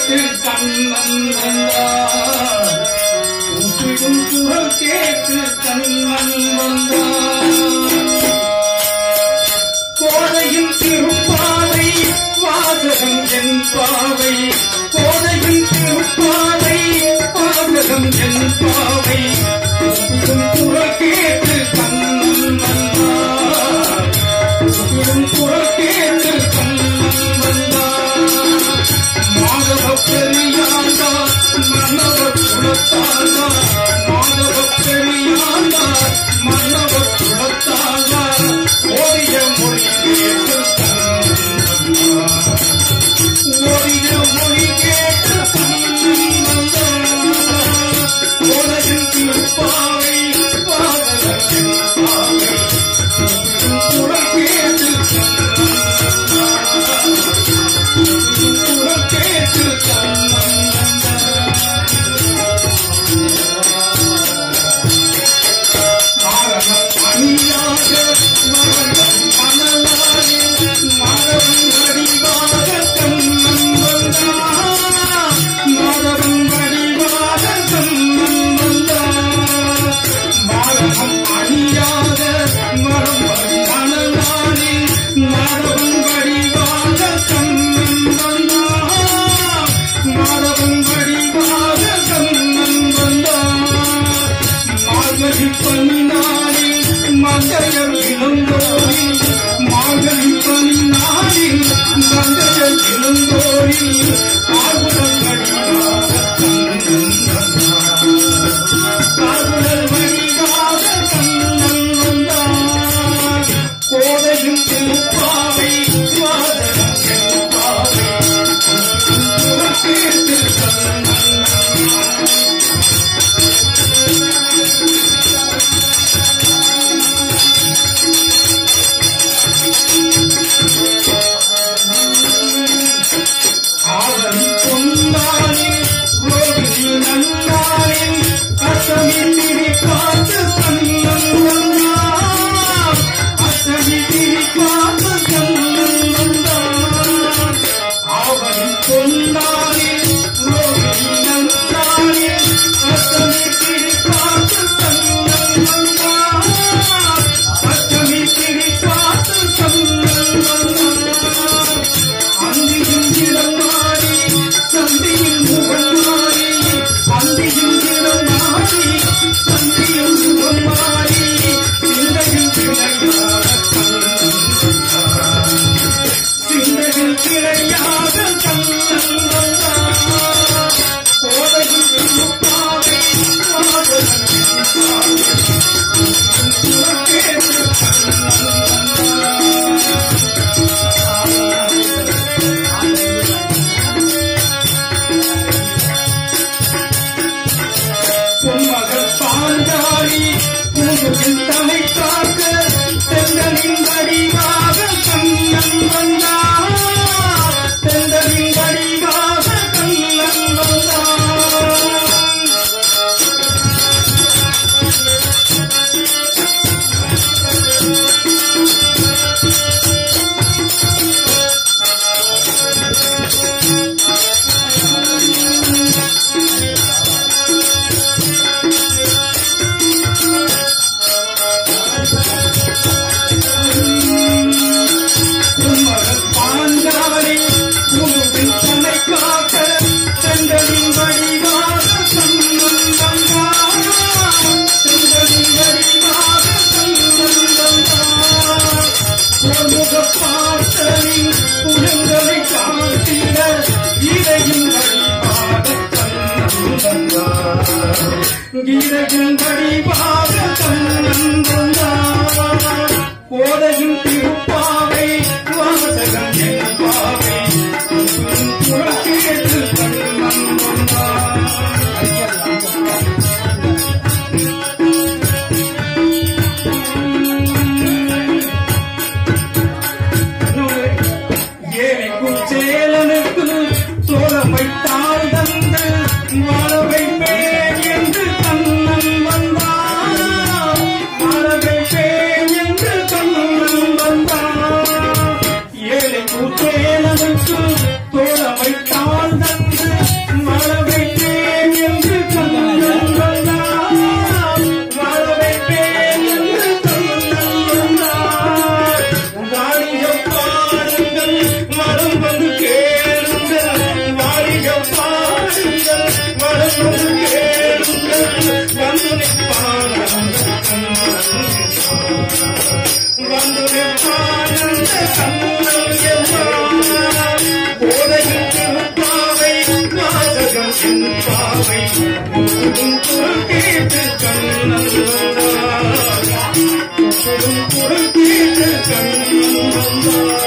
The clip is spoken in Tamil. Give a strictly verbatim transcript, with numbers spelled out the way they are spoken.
கேட்டு கண்ணன் வந்தார். கூப்பிடும் குரல் கேட்டு கண்ணன் வந்தார். கோதையின் திருப்பாவை வாசகம் என் பாவை. கோதையின் திருப்பாவை வாசகம் என் பாவை. கூப்பிடும் குரல் கேட்டு கண்ணன் வந்தார். கூப்பிடும் குரல் கேட்டு கண்ணன் வந்தார். மாதவ பெரியாண்டா மன்னவ குலத்தாண்டா. மாதவ பெரியாண்டா மன்னவ குலத்தாண்டா. ஓரிய மொழி கேட்டு ஓரிய மொழி கேட்டு கோதையின் திருப்பாவை பாதகத்தின் பாவை. குரல் கேட்டு குரல் கேட்டு மாரணம் அணியாக மரணம் மணலானே மாதவம் வடிவாக கண்ணன் வந்தார். மாதவம் வடிவாக கண்ணன் வந்தார். மாரணம் அணியாக மரம் மணலானே மாதவம் வடிவாக கண்ணன் வந்தார். மாதவம் வடிவாக கண்ணன் வந்தார். மார்கழி பனிநாளில் மங்கையர் இளந்தோரில். மார்கழி பனிநாளில் மங்கையர் இளந்தோரில். ஆகுதல் வடிவாக கண்ணன் வந்தார். ஆகுதல் வடிவாக கண்ணன் வந்தார். கோதையின் திருப்பாவை வாசகம் என் பாவை. குரல் கேட்டு கண்ணன் ஆவணி பொன்னாளில் ரோகிணி நன்னாளில் அஷ்டமி திரி காத்து கண்ணன் வந்தார். அஷ்டமி திரி காத்து கண்ணன் வந்தார். ஆவணி பொன்னாளில் ரோகிணி நன்னாளில் அஷ்டமி திரி காத்து கண்ணன் வந்தார். அஷ்டமி திரி காத்து கண்ணன் வந்தார். அந்தியும் இளநாடி சந்தியும் முகமாடி. அந்தியும் இளநாடி சந்தியும் முகமாடி. சிந்தையில் கிளையாக கண்ணன் வந்தார். சிந்தையில் கிளையாக கண்ணன் வந்தார். கோதையின் திருப்பாவை வாசகம் என் பாவை. குரல் கேட்டு கண்ணன் வந்தார். பொன்மகள் பாஞ்சாலி பூஜையில் தலை காக்க தென்றலின் வடிவாக கண்ணன் வந்தார். தென்றலின் வடிவாக கண்ணன் வந்தார். பொன்மகள் பாஞ்சாலி பூஜையில் தலை காக்க தென்றலின் வடிவாக கண்ணன் வந்தார். தென்றலின் வடிவாக கண்ணன் வந்தார். பொன்முக பார்த்தலின் புலங்களை காத்திட இதையும் வடிவாக கண்ணன் வந்தார். இதையும் வடிவாக கண்ணன் வந்தார். கோதையின் திருப்பாவை வாசகம் என் பாவை. குரல் கேட்டு கண்ணன் வந்தார். ஏழைக்கும் சேலனுக்கு சோழமை தாழ் தந்து வாழவை பேர் என்று கண்ணன் வந்தார். வாழவை பேர் என்று கண்ணன் வந்தார். கண்ணன் வந்தான்